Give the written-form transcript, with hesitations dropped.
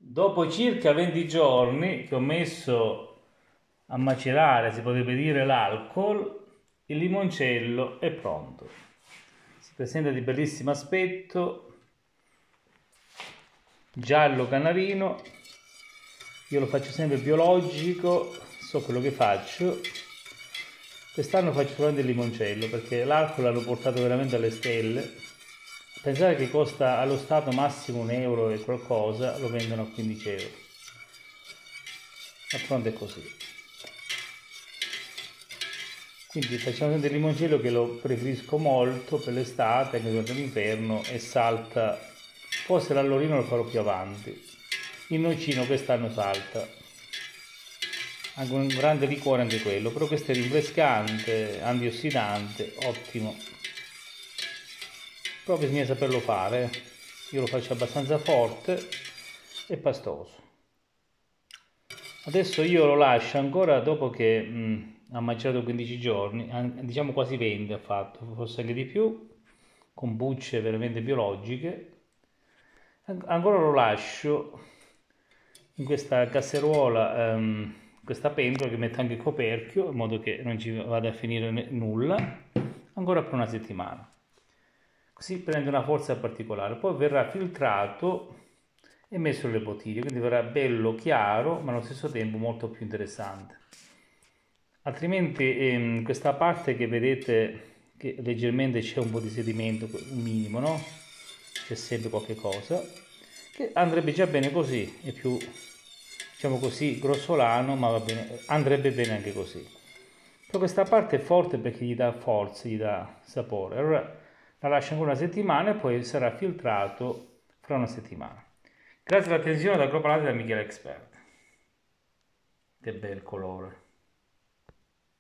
Dopo circa 20 giorni che ho messo a macerare, si potrebbe dire, l'alcol, il limoncello è pronto. Si presenta di bellissimo aspetto, giallo canarino. Io lo faccio sempre biologico, so quello che faccio. Quest'anno faccio solamente il limoncello perché l'alcol l'hanno portato veramente alle stelle. Pensare che costa allo Stato massimo 1 euro e qualcosa, lo vendono a 15 euro. D'altronde è così. Quindi facciamo sempre il limoncello, che lo preferisco molto per l'estate, anche durante l'inverno, e salta. Forse l'allorino lo farò più avanti. Il nocino quest'anno salta. Anche un grande liquore anche quello, però questo è rinfrescante, antiossidante, ottimo. Però bisogna saperlo fare. Io lo faccio abbastanza forte e pastoso. Adesso io lo lascio ancora dopo che ha macerato 15 giorni, diciamo quasi 20 ha fatto, forse anche di più, con bucce veramente biologiche. Ancora lo lascio in questa casseruola, questa pentola che metto anche il coperchio, in modo che non ci vada a finire nulla, ancora per una settimana. Così prende una forza particolare, poi verrà filtrato e messo nelle bottiglie, quindi verrà bello chiaro ma allo stesso tempo molto più interessante. Altrimenti questa parte che vedete che leggermente c'è un po' di sedimento, un minimo, no? C'è sempre qualche cosa che andrebbe già bene così, è più, diciamo così, grossolano, ma va bene, andrebbe bene anche così. Però questa parte è forte perché gli dà forza, gli dà sapore. Allora la lascio ancora una settimana e poi sarà filtrato fra una settimana. Grazie per l'attenzione da Global da Michele Expert. Che bel colore.